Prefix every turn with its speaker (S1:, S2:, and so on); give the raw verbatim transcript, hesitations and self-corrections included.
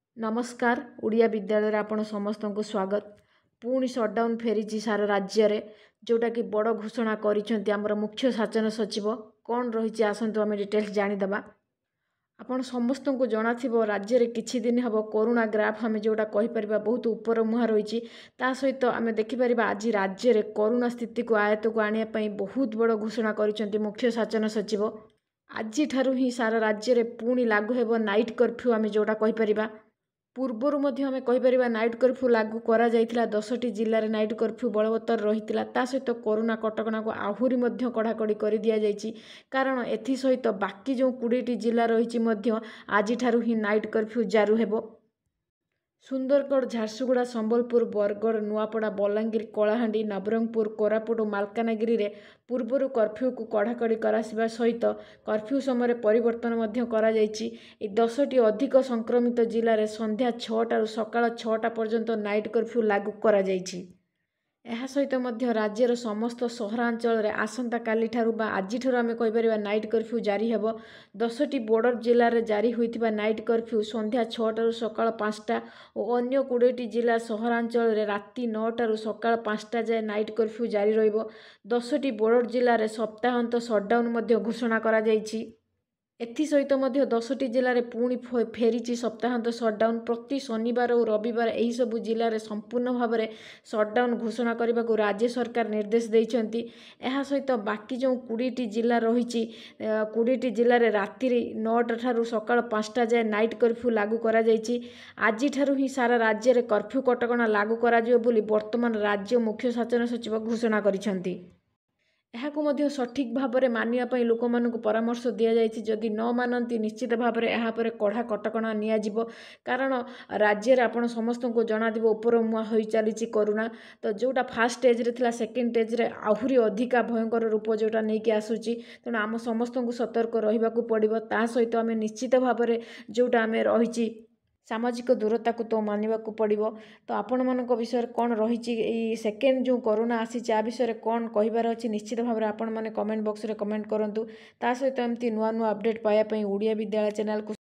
S1: नमस्कार ओडिया विद्यालय आपण समस्त को स्वागत। पुणी सटडाउन फेरी सारा राज्य रे जोटा कि बड़ घोषणा करिसेंती हमर मुख्य शासन सचिव कौन रही आसतु आम डिटेल्स जानीदबा। आपण समस्त को जना थिबो राज्य रे किछि दिन हबो कोरोना ग्राफ आम जोटा कहि परिबा बहुत ऊपर मुहा रही ता सहित आम देखिपर आज राज्य रे कोरोना स्थिति को आयत को आने पई बहुत बड़ घोषणा करिसेंती मुख्य शासन सचिव। आज ठारू ही सारा राज्य रे पुणी लागू हेबो नाइट कर्फ्यू आम जोटा कहि परिबा। पूर्वर आम कहीपर नाइट कर्फ्यू लागू करा जाइथिला दसटी जिले में नाइट कर्फ्यू बलवत्तर रही ता सहित कोरोना कटकणा को आहुरी कड़ाकड़ी कर दि जाइए कारण एथि सहित बाकी जो कोड़े जिला रही आज ठारू ही नाइट कर्फ्यू जारू हेबो। सुंदरगढ़ झारसुगुड़ा संबलपुर बरगढ़ नुआपड़ा बलांगीर कलाहांडी नवरंगपुर कोरापुट और मालकानगिरी रे पूर्वर कर्फ्यू को कड़ाकड़ी करासिबा सहित कर्फ्यू समय परिवर्तन मध्य करा जाइछि। ए दसटी अधिक संक्रमित जिले में संध्या छटा सकाळ छटा पर्यंत नाइट कर्फ्यू लागू करा जाइछि। एहा सहित मध्य राज्यर समस्त सहरांचल रे आसंता काली ठारू बा आज ठारू आम कहीपर नाइट कर्फ्यू जारी हेबो। दसटी बॉर्डर जिले में जारी होइथिबा नाइट कर्फ्यू संध्या छटा सकाळ पाँचटा और अन्य कोड़े जिला सहरांचल रे राति नौटा सकाळ पाँचटा जाए नाइट कर्फ्यू जारी रहिबो। दसटी बॉर्डर जिले में सप्ताहांत सटडाउन मध्य घोषणा करा जाइछि। एथि सहित मध्य दसटी जिले में पुणी फेरी सप्ताहांत सटडाउन प्रति शनिवार और रविवार यही सबु जिले में संपूर्ण भाव में सटडाउन घोषणा करने को राज्य सरकार निर्देश देइछंती। एहा सहित बाकी जो कोड़े जिला रही कोड़े जिले में राति नौटा ठारू सकाळ पाँचटा जाए नाइट कर्फ्यू लागू करा जाइछि। आज ठारू ही सारा राज्य में कर्फ्यू कटकणा लागू करा जिवो बोली वर्तमान राज्य मुख्य शासन सचिव घोषणा करिसेंती। एहाकु मध्य सठिक भाव में मानिया पई लोक मानकु परामर्श दिया जाइछि। जदि न मानती निश्चित भाव में यहाँ पर कड़ा कटकणा निया जिवो कारण राज्य रे आपण समस्त को जना दिबो ऊपर मुआ होई चलीछि कोरोना। तो जोटा फास्ट स्टेज रे थिला सेकेंड स्टेज रे आहुरी अधिका भयंकर रूप जोटा नहीं कि आसुछि तेणु आम समस्त को सतर्क रहिबाकु पड़िबो। ता सहित आम निश्चित भाव में जोटा आम रही सामाजिक दूरता को तो मानवा को पड़ो। तो आपण मान विषय कौन रही सेकेंड जो कोरोना आसी आ विषय कौन कहबार अच्छी निश्चित भाव में आपण मैंने कमेंट बॉक्स रे कमेंट करूँ। ता सहित एमती नुआ नुआ अपडेट पाइबा ओडिया विद्यालय चैनल को